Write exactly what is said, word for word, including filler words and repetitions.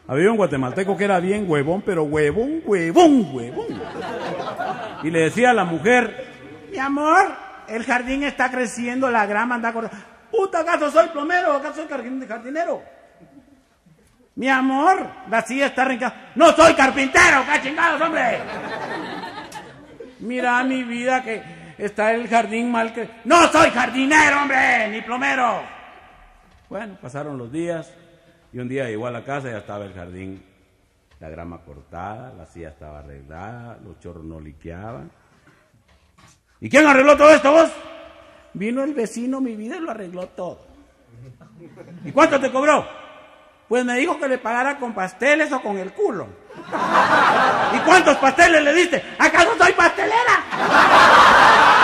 Había un guatemalteco que era bien huevón, pero huevón, huevón, huevón. Y le decía a la mujer, mi amor, el jardín está creciendo, la grama anda corriendo. Puta, ¿acaso soy plomero? ¿Acaso soy jardinero? Mi amor, la silla está arrancada. No soy carpintero, ¡qué chingados, hombre! Mira mi vida que está el jardín mal que... ¡No soy jardinero, hombre! ¡Ni plomero! Bueno, pasaron los días y un día llegó a la casa y ya estaba el jardín, la grama cortada, la silla estaba arreglada, los chorros no liqueaban. ¿Y quién arregló todo esto, vos? Vino el vecino, mi vida, y lo arregló todo. ¿Y cuánto te cobró? Pues me dijo que le pagara con pasteles o con el culo. ¿Y cuántos pasteles le diste? ¿Acaso soy pastelera?